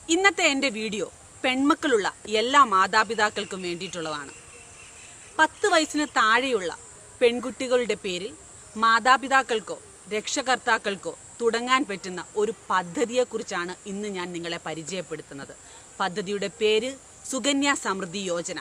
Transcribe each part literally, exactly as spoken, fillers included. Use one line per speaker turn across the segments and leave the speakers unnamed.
ഇന്നത്തെ എൻ്റെ വീഡിയോ പെൺമക്കളുള്ള എല്ലാ മാതാപിതാക്കൾക്കും വേണ്ടിയിട്ടുള്ളതാണ്. പത്ത് വയസ്സിന് താഴെയുള്ള പെൺകുട്ടികളുടെ പേരിൽ മാതാപിതാക്കൾക്കോ രക്ഷകർത്താക്കൾക്കോ തുടങ്ങാൻ പറ്റുന്ന ഒരു പദ്ധതിയെക്കുറിച്ചാണ് ഇന്ന് ഞാൻ നിങ്ങളെ പരിചയപ്പെടുത്തുന്നത്. പദ്ധതിയുടെ പേര് സുകന്യ സമൃദ്ധി യോജന.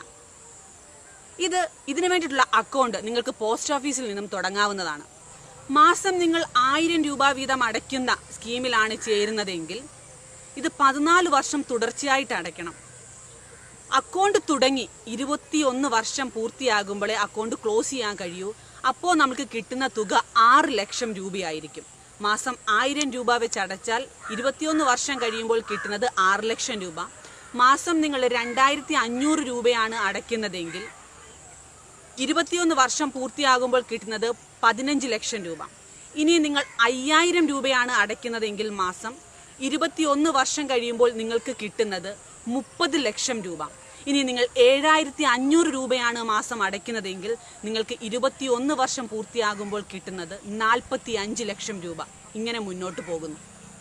ഇത് ഇതിനു വേണ്ടിയിട്ടുള്ള അക്കൗണ്ട് നിങ്ങൾക്ക് പോസ്റ്റ് ഓഫീസിൽ നിന്നും തുടങ്ങാവുന്നതാണ്. മാസം നിങ്ങൾ ആയിരം രൂപ വീതം അടയ്ക്കുന്ന സ്കീമിലാണ് ചേരുന്നതെങ്കിൽ ഇത് പതിനാല് വർഷം തുടർച്ചയായിട്ട് അടയ്ക്കണം. അക്കൗണ്ട് തുടങ്ങി ഇരുപത്തിയൊന്ന് വർഷം പൂർത്തിയാകുമ്പോഴേ അക്കൗണ്ട് ക്ലോസ് ചെയ്യാൻ കഴിയൂ. അപ്പോൾ നമുക്ക് കിട്ടുന്ന തുക ആറ് ലക്ഷം രൂപയായിരിക്കും. മാസം ആയിരം രൂപ വെച്ച് അടച്ചാൽ ഇരുപത്തിയൊന്ന് വർഷം കഴിയുമ്പോൾ കിട്ടുന്നത് ആറ് ലക്ഷം രൂപ. മാസം നിങ്ങൾ രണ്ടായിരത്തി അഞ്ഞൂറ് രൂപയാണ് അടയ്ക്കുന്നതെങ്കിൽ ഇരുപത്തിയൊന്ന് വർഷം പൂർത്തിയാകുമ്പോൾ കിട്ടുന്നത് പതിനഞ്ച് ലക്ഷം രൂപ. ഇനി നിങ്ങൾ അയ്യായിരം രൂപയാണ് അടയ്ക്കുന്നതെങ്കിൽ മാസം ഇരുപത്തിയൊന്ന് വർഷം കഴിയുമ്പോൾ നിങ്ങൾക്ക് കിട്ടുന്നത് മുപ്പത് ലക്ഷം രൂപ. ഇനി നിങ്ങൾ ഏഴായിരത്തി അഞ്ഞൂറ് രൂപയാണ് മാസം അടയ്ക്കുന്നതെങ്കിൽ നിങ്ങൾക്ക് ഇരുപത്തിയൊന്ന് വർഷം പൂർത്തിയാകുമ്പോൾ കിട്ടുന്നത് നാൽപ്പത്തി അഞ്ച് ലക്ഷം രൂപ. ഇങ്ങനെ മുന്നോട്ട് പോകുന്നു.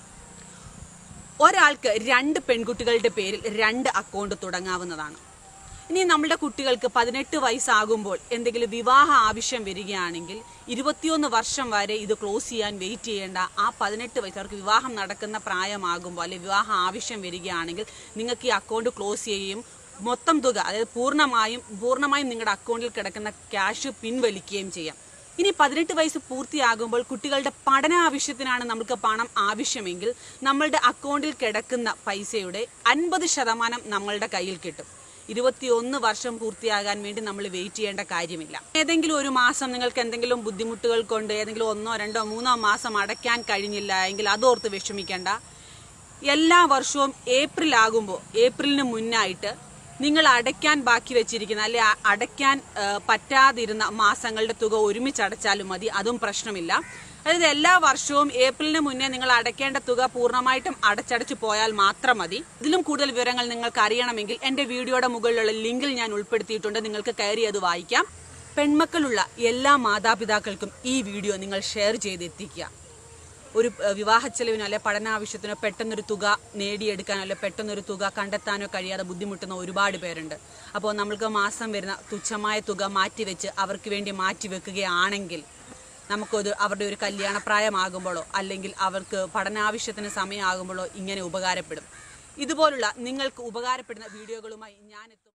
ഒരാൾക്ക് രണ്ട് പെൺകുട്ടികളുടെ പേരിൽ രണ്ട് അക്കൗണ്ട് തുടങ്ങാവുന്നതാണ്. ഇനി നമ്മുടെ കുട്ടികൾക്ക് പതിനെട്ട് വയസ്സാകുമ്പോൾ എന്തെങ്കിലും വിവാഹ ആവശ്യം വരികയാണെങ്കിൽ ഇരുപത്തിയൊന്ന് വർഷം വരെ ഇത് ക്ലോസ് ചെയ്യാൻ വെയിറ്റ് ചെയ്യേണ്ട. ആ പതിനെട്ട് വയസ്സ് അവർക്ക് വിവാഹം നടക്കുന്ന പ്രായമാകുമ്പോൾ അല്ലെങ്കിൽ വിവാഹ ആവശ്യം വരികയാണെങ്കിൽ നിങ്ങൾക്ക് ഈ അക്കൗണ്ട് ക്ലോസ് ചെയ്യുകയും മൊത്തം തുക അതായത് പൂർണ്ണമായും പൂർണ്ണമായും നിങ്ങളുടെ അക്കൗണ്ടിൽ കിടക്കുന്ന ക്യാഷ് പിൻവലിക്കുകയും ചെയ്യാം. ഇനി പതിനെട്ട് വയസ്സ് പൂർത്തിയാകുമ്പോൾ കുട്ടികളുടെ പഠന ആവശ്യത്തിനാണ് നമുക്ക് പണം ആവശ്യമെങ്കിൽ നമ്മളുടെ അക്കൗണ്ടിൽ കിടക്കുന്ന പൈസയുടെ അൻപത് ശതമാനം നമ്മളുടെ കയ്യിൽ കിട്ടും. ഇരുപത്തിയൊന്ന് വർഷം പൂർത്തിയാകാൻ വേണ്ടി നമ്മൾ വെയിറ്റ് ചെയ്യേണ്ട കാര്യമില്ല. ഏതെങ്കിലും ഒരു മാസം നിങ്ങൾക്ക് എന്തെങ്കിലും ബുദ്ധിമുട്ടുകൾ കൊണ്ട് ഏതെങ്കിലും ഒന്നോ രണ്ടോ മൂന്നോ മാസം അടയ്ക്കാൻ കഴിഞ്ഞില്ല എങ്കിൽ അതോർത്ത് വിഷമിക്കേണ്ട. എല്ലാ വർഷവും ഏപ്രിൽ ആകുമ്പോൾ ഏപ്രിലിന് മുന്നായിട്ട് നിങ്ങൾ അടയ്ക്കാൻ ബാക്കി വെച്ചിരിക്കുന്ന അല്ലെ അടയ്ക്കാൻ പറ്റാതിരുന്ന മാസങ്ങളുടെ തുക ഒരുമിച്ച് അടച്ചാലും മതി. അതും പ്രശ്നമില്ല. അതായത് എല്ലാ വർഷവും ഏപ്രിലിന് മുന്നേ നിങ്ങൾ അടയ്ക്കേണ്ട തുക പൂർണ്ണമായിട്ടും അടച്ചടച്ചു പോയാൽ മാത്രം മതി. ഇതിലും കൂടുതൽ വിവരങ്ങൾ നിങ്ങൾക്ക് അറിയണമെങ്കിൽ എൻ്റെ വീഡിയോയുടെ മുകളിലുള്ള ലിങ്കിൽ ഞാൻ ഉൾപ്പെടുത്തിയിട്ടുണ്ട്. നിങ്ങൾക്ക് കയറി അത് വായിക്കാം. പെൺമക്കളുള്ള എല്ലാ മാതാപിതാക്കൾക്കും ഈ വീഡിയോ നിങ്ങൾ ഷെയർ ചെയ്തെത്തിക്കുക. ഒരു വിവാഹ ചെലവിനോ അല്ലെ പഠനാവശ്യത്തിനോ പെട്ടെന്നൊരു തുക നേടിയെടുക്കാനോ അല്ലെ പെട്ടെന്നൊരു തുക കണ്ടെത്താനോ കഴിയാതെ ബുദ്ധിമുട്ടുന്ന ഒരുപാട് പേരുണ്ട്. അപ്പോൾ നമ്മൾക്ക് മാസം വരുന്ന തുച്ഛമായ തുക മാറ്റിവെച്ച് അവർക്ക് വേണ്ടി മാറ്റിവെക്കുകയാണെങ്കിൽ നമുക്കത് അവരുടെ ഒരു കല്യാണപ്രായമാകുമ്പോഴോ അല്ലെങ്കിൽ അവർക്ക് പഠനാവശ്യത്തിന് സമയമാകുമ്പോഴോ ഇങ്ങനെ ഉപകാരപ്പെടും. ഇതുപോലുള്ള നിങ്ങൾക്ക് ഉപകാരപ്പെടുന്ന വീഡിയോകളുമായി ഞാനെത്തും.